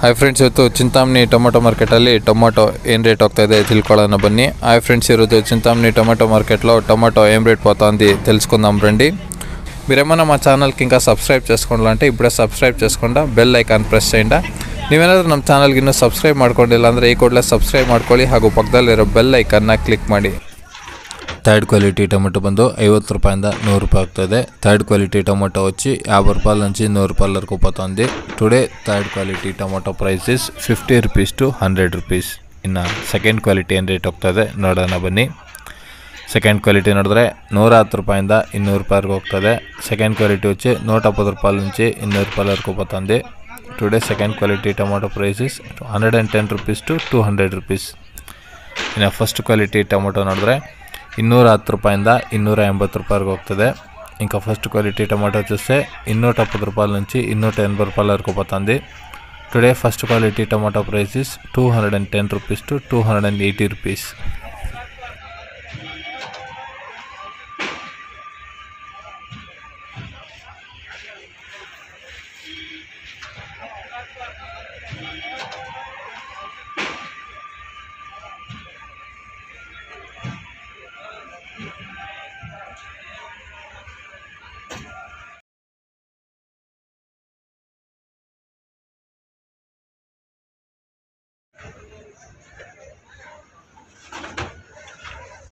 Hi friends, ಇವತ್ತು Chintamani tomato ಮಾರ್ಕೆಟಲ್ಲಿ tomato ಏನು ರೇಟ್ ಹೋಗ್ತಾ ಇದೆ ತಿಳ್ಕೊಳ್ಳೋಣ ಬನ್ನಿ. ಹಾಯ್ ಫ್ರೆಂడ్స్, ఈరోజు చింతామణి టొమాటో మార్కెట్లో టొమాటో ఏం రేట్ పోతుంది తెలుసుకుందాం రండి. మీరేమన్నా మా ఛానల్కి ఇంకా సబ్స్క్రైబ్ చేసుకోవాలంటే ఇప్పుడే సబ్స్క్రైబ్ చేసుకుండా ಬೆಲ್ ಐಕಾನ್ ಪ್ರೆಸ್ చేయండి. ನೀವೇನಾದರೂ ನಮ್ಮ ಚಾನಲ್ಗೆ ಇನ್ನೂ ಸಬ್ಸ್ಕ್ರೈಬ್ ಮಾಡ್ಕೊಂಡಿಲ್ಲ ಅಂದರೆ ಈ ಕೂಡಲೇ ಸಬ್ಸ್ಕ್ರೈಬ್ ಮಾಡ್ಕೊಳ್ಳಿ ಹಾಗೂ ಪಕ್ಕದಲ್ಲಿರೋ ಬೆಲ್ ಐಕನ್ನ ಕ್ಲಿಕ್ ಮಾಡಿ. ಥರ್ಡ್ క్వాలిటీ టొమాటో ಬಂದು 50 రూపాಯಿಂದ 100 రూపాయి ಆಗ್ತದೆ. థర్డ్ క్వాలిటీ టొమాటో వచ్చి 50 రూపాయల నుంచి 100 రూపాయల వరకు పోతుంది. Today third quality tomato price is 50 rupees to 100 rupees. ಇನ್ನು ಸೆಕೆಂಡ್ ಕ್ವಾಲಿಟಿ ಏನು ರೇಟ್ ಹೋಗ್ತದೆ ನೋಡೋಣ ಬನ್ನಿ. ಸೆಕೆಂಡ್ ಕ್ವಾಲಿಟಿ ನೋಡಿದ್ರೆ 110 ರೂಪಾಯಿಂದ 200 ರೂಪಾಯಿವರೆಗೂ ಹೋಗ್ತದೆ. ಸೆಕೆಂಡ್ ಕ್ವಾಲಿಟಿ వచ్చి 170 రూపాయల నుంచి 200 ರೂಪಾయల వరకు పోతుంది. Today second quality tomato price is 110 rupees to 200 rupees. ಇನ್ನು ಫಸ್ಟ್ ಕ್ವಾಲಿಟಿ ಟೊಮೊಟೊ ನೋಡಿದ್ರೆ 210 ರೂಪಾಯಿಂದ 280 ರೂಪಾಯಿವರೆಗೂ ಹೋಗ್ತದೆ. ఇంకా ఫస్ట్ క్వాలిటీ టొమాటో చూస్తే 270 రూపాయల నుంచి 280 రూపాయల వరకు పోతుంది. Today first quality tomato price is 210 rupees to 280 rupees.